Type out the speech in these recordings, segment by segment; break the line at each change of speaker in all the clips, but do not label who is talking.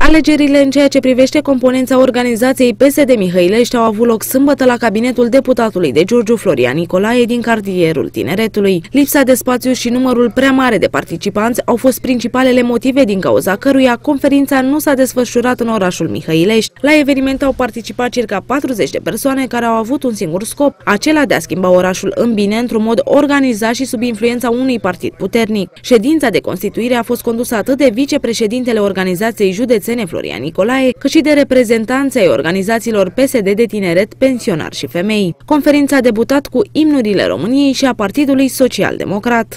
Alegerile în ceea ce privește componența organizației PSD Mihăilești au avut loc sâmbătă la cabinetul deputatului de Giurgiu Florian Nicolae din cartierul Tineretului. Lipsa de spațiu și numărul prea mare de participanți au fost principalele motive din cauza căruia conferința nu s-a desfășurat în orașul Mihăilești. La eveniment au participat circa 40 de persoane care au avut un singur scop, acela de a schimba orașul în bine într-un mod organizat și sub influența unui partid puternic. Ședința de constituire a fost condusă atât de vicepreședintele organizației județene Florian Nicolae, cât și de reprezentanții ai organizațiilor PSD de tineret, pensionari și femei. Conferința a debutat cu imnurile României și a Partidului Social-Democrat.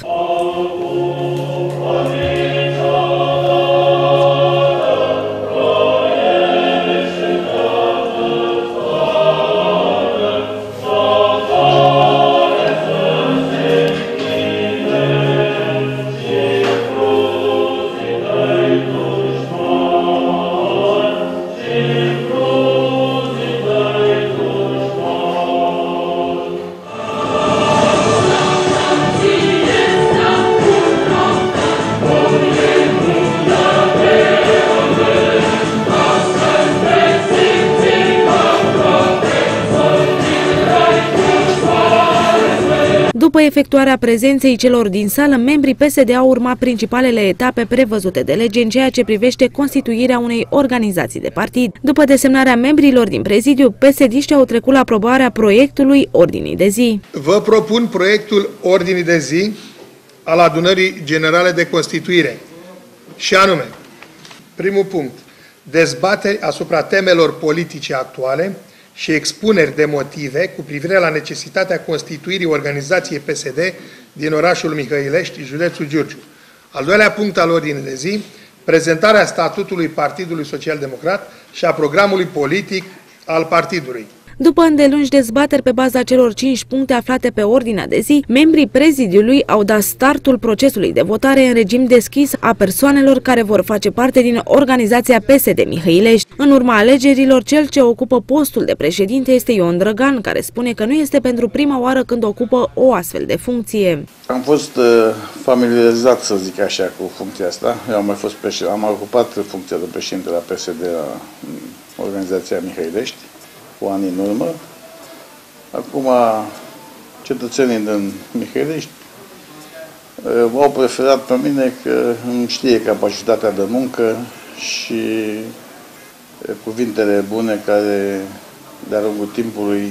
După efectuarea prezenței celor din sală, membrii PSD au urmat principalele etape prevăzute de lege în ceea ce privește constituirea unei organizații de partid. După desemnarea membrilor din prezidiu, PSD-știi au trecut la aprobarea proiectului ordinii de zi.
Vă propun proiectul ordinii de zi al Adunării Generale de Constituire și anume, primul punct, dezbateri asupra temelor politice actuale și expuneri de motive cu privire la necesitatea constituirii organizației PSD din orașul Mihăilești, județul Giurgiu. Al doilea punct al ordinii de zi, prezentarea statutului Partidului Social-Democrat și a programului politic al partidului.
După îndelungi dezbateri pe baza celor 5 puncte aflate pe ordinea de zi, membrii prezidiului au dat startul procesului de votare în regim deschis a persoanelor care vor face parte din organizația PSD Mihăilești. În urma alegerilor, cel ce ocupă postul de președinte este Ion Drăgan, care spune că nu este pentru prima oară când ocupă o astfel de funcție.
Am fost familiarizat, să zic așa, cu funcția asta. Eu am ocupat funcția de președinte la PSD la organizația Mihăilești cu ani în urmă. Acum, cetățenii din Mihăilești m-au preferat pe mine că îmi știe capacitatea de muncă și cuvintele bune care de-a lungul timpului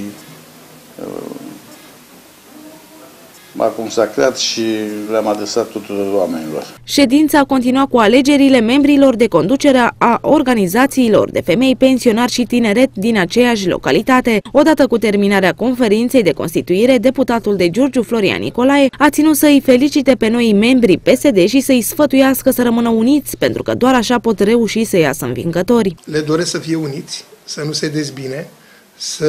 m-a consacrat și le-am adresat tuturor oamenilor.
Ședința a continuat cu alegerile membrilor de conducere a organizațiilor de femei, pensionari și tineret din aceeași localitate. Odată cu terminarea conferinței de constituire, deputatul de Giurgiu Florian Nicolae a ținut să îi felicite pe noi membrii PSD și să îi sfătuiască să rămână uniți, pentru că doar așa pot reuși să iasă învingători.
Le doresc să fie uniți, să nu se dezbine, să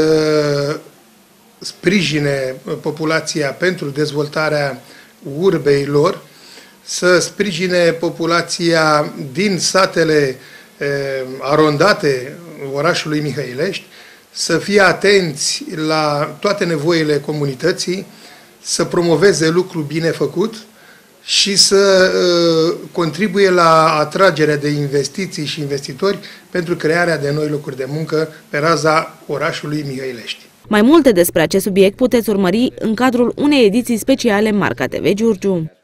sprijine populația pentru dezvoltarea urbei lor, să sprijine populația din satele arondate orașului Mihăilești, să fie atenți la toate nevoile comunității, să promoveze lucru bine făcut și să contribuie la atragerea de investiții și investitori pentru crearea de noi locuri de muncă pe raza orașului Mihăilești.
Mai multe despre acest subiect puteți urmări în cadrul unei ediții speciale Marca TV Giurgiu.